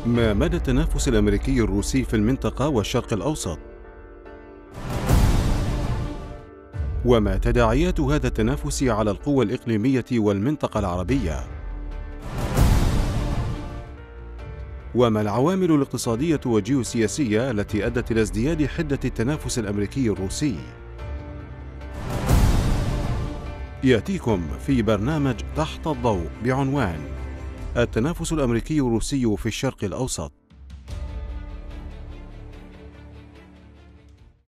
ما مدى التنافس الأمريكي الروسي في المنطقة والشرق الأوسط؟ وما تداعيات هذا التنافس على القوى الإقليمية والمنطقة العربية؟ وما العوامل الاقتصادية والجيوسياسية التي أدت إلى ازدياد حدة التنافس الأمريكي الروسي؟ يأتيكم في برنامج تحت الضوء بعنوان التنافس الأمريكي الروسي في الشرق الأوسط.